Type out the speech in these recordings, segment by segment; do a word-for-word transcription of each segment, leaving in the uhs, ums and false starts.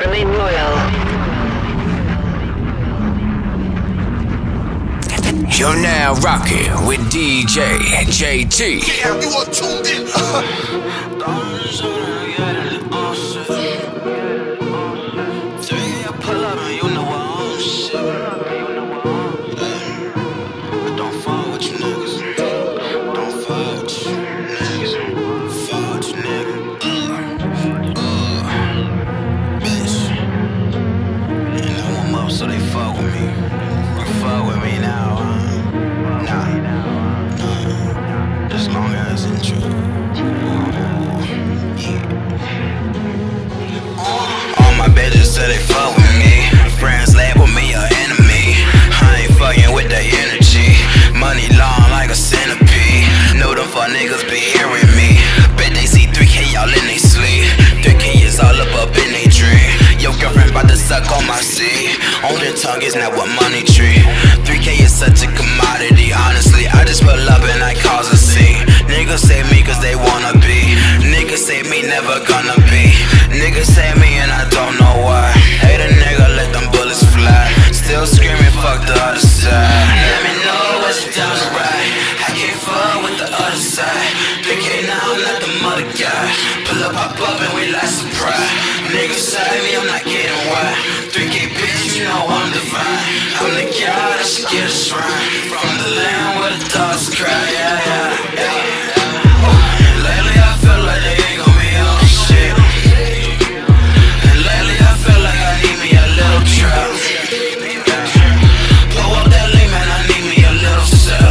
Remain loyal. You're now rocking with D J J T. Yeah, you are tuned in. Pull up and you know I own shit. I don't fuck with you niggas. Don't fuck with you niggas. Fuck with you niggas. Uh, uh, bitch. And I want more so they fuck with me. You fuck with me now, huh? Nah. Nah. As long as it's true. Yeah. All my bitches say they fuck with me. Friends label me a enemy. I ain't fucking with the energy. Money long like a centipede. Know them fuck niggas be hearing me. Bet they see three K all in they sleep. three K is all up up in they dream. Your girlfriend bout to suck on my seed. On their tongue is not what money tree. three K is such a commodity. Honestly, I just pull up and I cause a scene. Niggas say me cause they wanna be. Niggas say me never gonna be. Niggas say me and I don't know why. Hate a nigga, let them bullets fly. Still screaming, fuck the other side. Let me know what you down to ride. I can't fuck with the other side. three K now, I'm not the mother guy. Pull up, pop up, and we like surprise. Niggas say me, I'm not getting wide. three K bitch, you know I'm divine. I'm the guy that should get a shrine. From the land where the dogs cry. Yeah, yeah, yeah. Lately I feel like they ain't gon' be on shit. And lately I feel like I need me a little trap. Pull up that lean, man, I need me a little cell.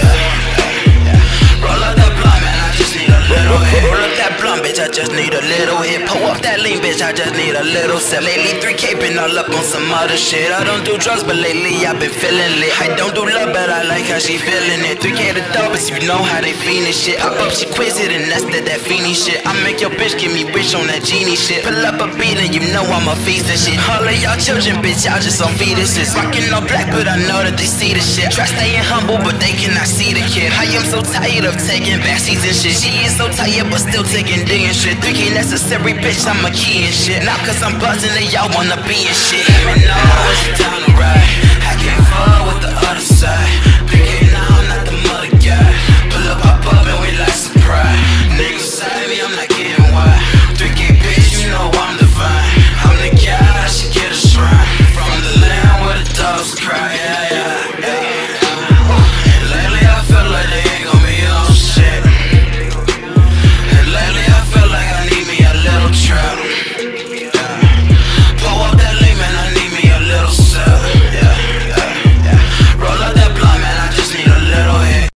Roll up that blunt, man, I just need a little hit. Roll up that blunt, bitch, I just need a little hit. Pull up that lean, bitch, I just need a little cell. Lately three K been all up on some other shit. I don't do drugs, but lately I've been feeling lit. I don't do love, but I like how she feeling it. three K the dopest, you know how they fiendin' shit. Up up, she quiz it, and that's that, that fiendin' shit. I make your bitch give me wish on that genie shit. Pull up a beat and you know I'm a feast and shit. All of y'all children, bitch, y'all just on fetuses. Rockin' all black, but I know that they see the shit. Try staying humble, but they cannot see the kid. I am so tired of taking backseats and shit. She is so tired, but still taking D and shit. three K necessary, bitch, I'm a key and shit. Not cause I'm buzzing and y'all wanna be and shit. Let me know what you down to ride. I can't fuck with the other side. three K now.